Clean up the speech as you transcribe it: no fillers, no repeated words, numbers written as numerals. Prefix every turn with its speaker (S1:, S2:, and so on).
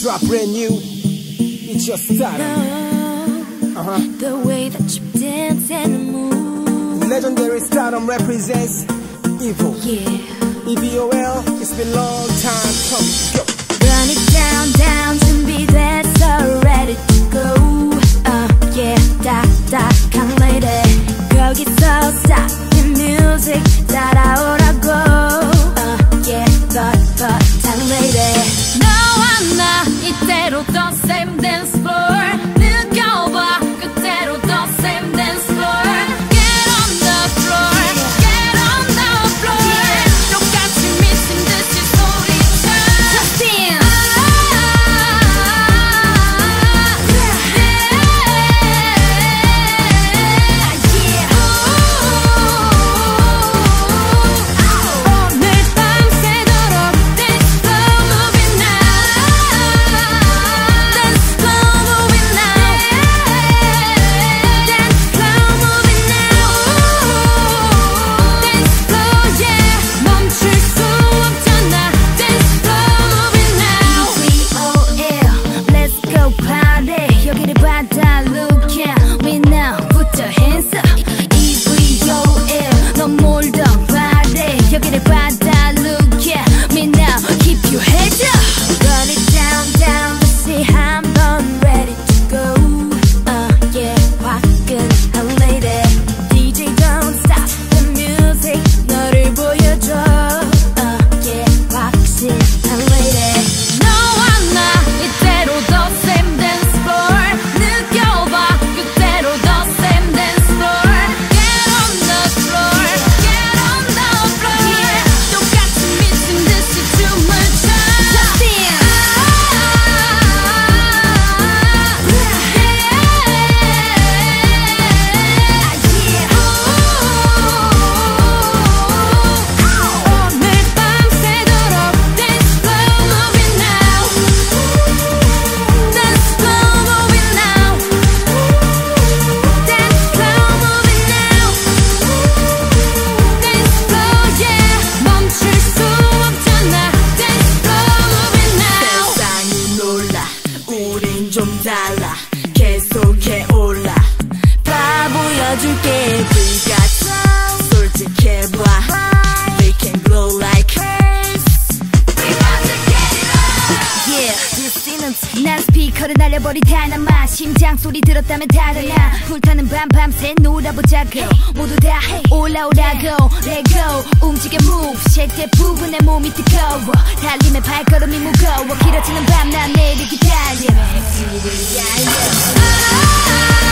S1: drop brand new. It's your style.
S2: The way that you dance and move.
S1: Legendary stardom represents Evo.
S2: Yeah.
S1: EVOL. It's been a long time coming. Go.
S2: Run it down, down. 준비됐어, ready to go. Yeah, 딱딱한 lady. 거기서 stop the music. 따라오라고. Yeah, 딱 lady. 너와 나 이대로 the same dance floor. 느껴봐 그대로 the same dance floor. Get on the floor, get on the floor. 똑같이 미친 듯이 소리쳐. Just dance. 오늘 밤새도록 dance floor moving now. Dance floor moving now. Dance floor moving now. Dance floor yeah. 멈출 수 없잖아. Dance floor moving now. EVOL let's go party. 여기를 받아 look at me now. Put your hands up. EVOL 너 몰던 party. 여기를 받아 look at me now. Keep your heads up. Run it down down. 다시 한번 ready to go. Yeah 화끈한 lady. DJ don't stop the music. 너를 보여줘. Yeah 확실한 lady. 너와 나 이대로 the same dance floor. 느껴봐 그대로 the same dance floor. Get on the floor, get on the floor. 똑같이 미친 듯이 춤을 춰. Just dance. 오늘 밤새도록 dance floor moving now. Dance floor moving now. Dance floor moving now. Dance floor yeah. 멈출 수 없잖아. Dance floor moving now.
S3: 세상이 놀라 우린 좀 달라 계속해 올라 바보여줄게 불같아 솔직해봐 They can glow like
S2: Yeah, this is 난 스피커를 날려버린 다이너마 심장 소리 들었다면 다르나 불타는 밤 밤새 놀아보자고 모두 다 올라오라고 Let go 움직여 move shake 대부분 내 몸이 뜨거워 달림의 발걸음이 무거워 길어지는 밤 난 내일 기다려